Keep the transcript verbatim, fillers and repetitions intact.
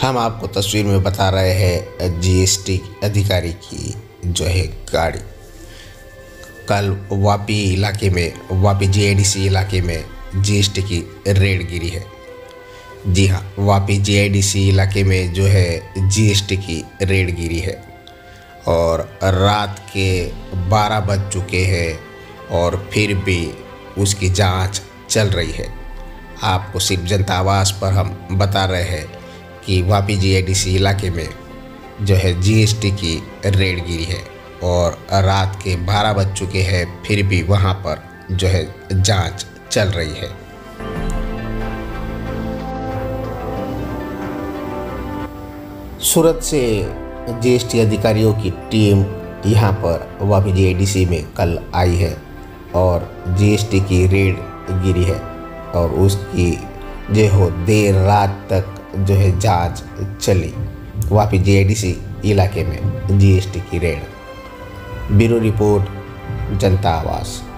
हम आपको तस्वीर में बता रहे हैं जीएसटी अधिकारी की जो है गाड़ी। कल वापी इलाके में वापी जीआईडीसी इलाके में जीएसटी की रेड गिरी है। जी हाँ, वापी जीआईडीसी इलाके में जो है जीएसटी की रेड गिरी है और रात के बारह बज चुके हैं और फिर भी उसकी जांच चल रही है। आपको सिर्फ जनता आवाज़ पर हम बता रहे हैं कि वापी जीआईडीसी इलाके में जो है जीएसटी की रेड गिरी है और रात के बारह बज चुके हैं, फिर भी वहां पर जो है जांच चल रही है। सूरत से जीएसटी अधिकारियों की टीम यहां पर वापी जीआईडीसी में कल आई है और जीएसटी की रेड गिरी है और उसकी जो हो देर रात तक जो है जांच चली। वापी जीआईडीसी इलाके में जीएसटी की रेड। ब्यूरो रिपोर्ट, जनता आवाज़।